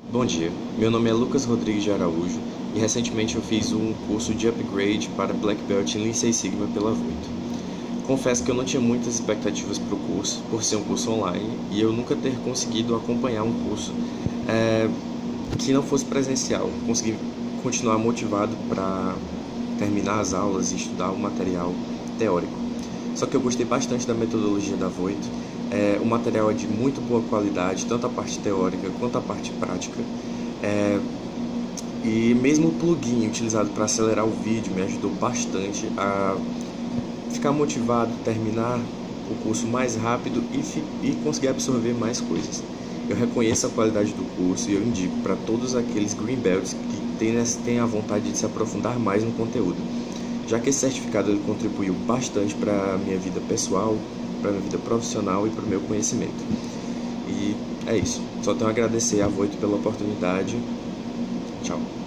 Bom dia, meu nome é Lucas Rodrigues de Araújo e recentemente eu fiz um curso de upgrade para Black Belt em Lean Six Sigma pela Voito. Confesso que eu não tinha muitas expectativas para o curso, por ser um curso online, e eu nunca ter conseguido acompanhar um curso que não fosse presencial, conseguir continuar motivado para terminar as aulas e estudar o material teórico. Só que eu gostei bastante da metodologia da Voito. O material é de muito boa qualidade, tanto a parte teórica quanto a parte prática. E mesmo o plugin utilizado para acelerar o vídeo me ajudou bastante a ficar motivado, terminar o curso mais rápido e conseguir absorver mais coisas. Eu reconheço a qualidade do curso e eu indico para todos aqueles Green Belts que têm a vontade de se aprofundar mais no conteúdo, já que esse certificado ele contribuiu bastante para a minha vida pessoal, para a minha vida profissional e para o meu conhecimento. E é isso. Só tenho a agradecer a Voito pela oportunidade. Tchau.